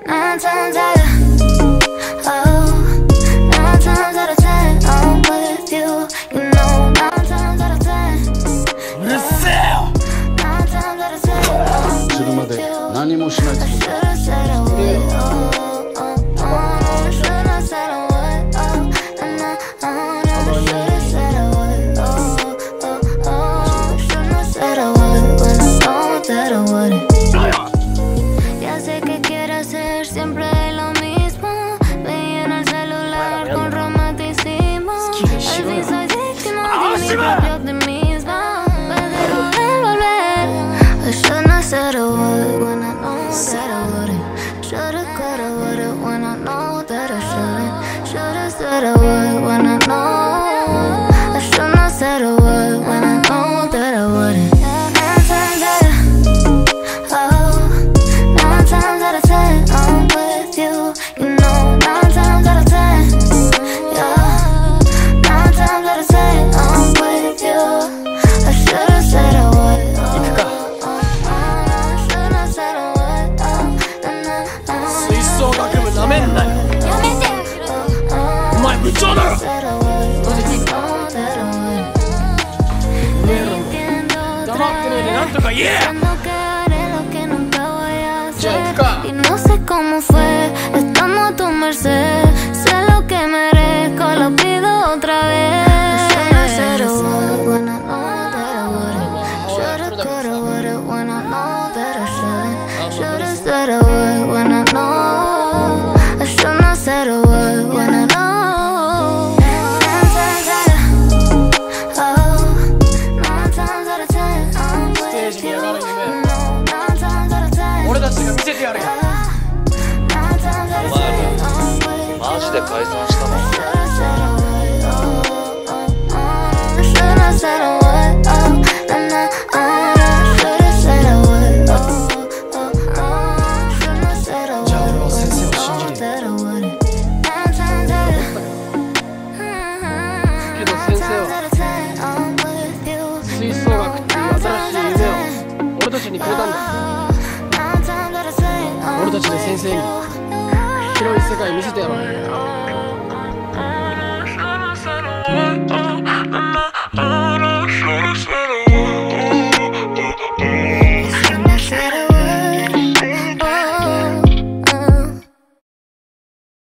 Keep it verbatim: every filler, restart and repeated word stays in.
Nine times out of oh, nine times out of ten, I'm with you. You know, nine times out of ten. うるせえよ。 Nine times out of ten, I'm するま with で you. 何もしないつもり Should だ。 have said I would. Oh, oh, oh. Should have said I would. Oh, and I, oh, never should have said I would. Oh, oh, oh. Should have said I would when I know that I wouldn't. Ya sé que quieres hacer siempre lo mismo. Me llena el celular con romanticismo. Así soy víctima de mi propio optimismo. Pero de volver. I should not said I would when I know that I wouldn't. Shoulda, coulda, woulda when I know that I shouldn't. Shoulda said I would when I know. I should not said I would when I know that I wouldn't. Nine times out of oh, nine times out of ten, I'm with you. You know, nine times out of ten, yeah. Nine times out of ten, I'm with you. I shoulda said I would. 吹奏楽部なめんなよ。お前部長だろ。おめえらも黙ってねえでなんとか言え。じゃあ行くか。 Y no sé cómo fue, estamos a tu merced. Sé lo que merezco, lo pido otra vez. Shoulda said I would when I know that I wouldn't. Shoulda, coulda, woulda when I know that I shouldn't. Shoulda said I would when I know. I should not said I would when I know. Nine times out of oh, nine times out of ten, I'm with you. You know, nine times out of ten. 俺たちが見せてやるよ。 マジで解散したの？ じゃあ俺は先生を信じるよ。けど先生は吹奏楽っていう新しい夢を俺たちにくれたんだ。俺たちで先生に広い世界見せてやろう。